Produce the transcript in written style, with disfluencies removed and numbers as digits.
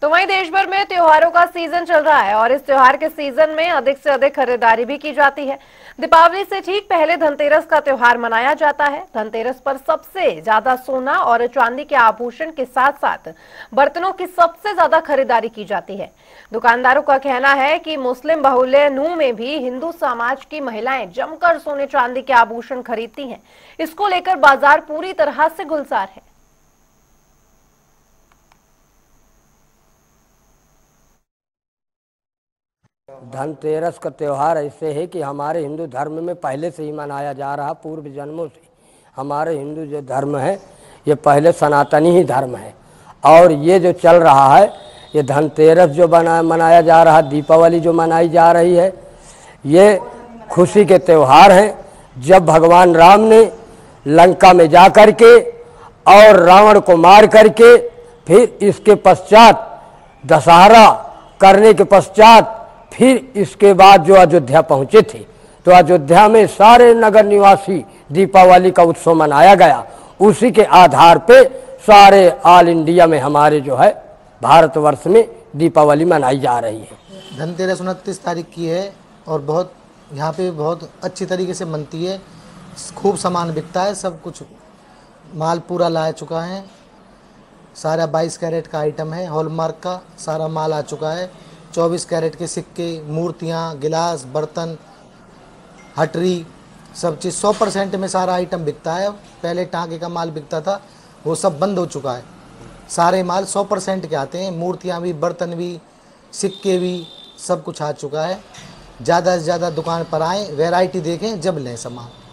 तो वहीं देश भर में त्योहारों का सीजन चल रहा है और इस त्योहार के सीजन में अधिक से अधिक खरीदारी भी की जाती है। दीपावली से ठीक पहले धनतेरस का त्योहार मनाया जाता है। धनतेरस पर सबसे ज्यादा सोना और चांदी के आभूषण के साथ साथ बर्तनों की सबसे ज्यादा खरीदारी की जाती है। दुकानदारों का कहना है कि मुस्लिम बहुल्य नू में भी हिंदू समाज की महिलाएं जमकर सोने चांदी के आभूषण खरीदती हैं। इसको लेकर बाजार पूरी तरह से गुलजार है। धनतेरस का त्यौहार ऐसे है कि हमारे हिंदू धर्म में पहले से ही मनाया जा रहा, पूर्व जन्मों से। हमारे हिंदू जो धर्म है ये पहले सनातनी ही धर्म है और ये जो चल रहा है ये धनतेरस जो मनाया जा रहा, दीपावली जो मनाई जा रही है, ये खुशी के त्यौहार हैं। जब भगवान राम ने लंका में जा कर के और रावण को मार करके फिर इसके पश्चात दशहरा करने के पश्चात फिर इसके बाद जो अयोध्या पहुँचे थे तो अयोध्या में सारे नगर निवासी दीपावली का उत्सव मनाया गया। उसी के आधार पे सारे ऑल इंडिया में हमारे जो है भारतवर्ष में दीपावली मनाई जा रही है। धनतेरस 29 तारीख की है और बहुत यहाँ पे बहुत अच्छी तरीके से मनती है। खूब सामान बिकता है, सब कुछ माल पूरा ला चुका है। सारा 22 कैरेट का आइटम है, हॉलमार्क का सारा माल आ चुका है। 24 कैरेट के सिक्के, मूर्तियाँ, गिलास, बर्तन, हटरी, सब चीज़ 100% में सारा आइटम बिकता है। पहले टाँके का माल बिकता था, वो सब बंद हो चुका है। सारे माल 100% के आते हैं, मूर्तियाँ भी, बर्तन भी, सिक्के भी, सब कुछ आ चुका है। ज़्यादा से ज़्यादा दुकान पर आएँ, वैरायटी देखें, जब लें सामान।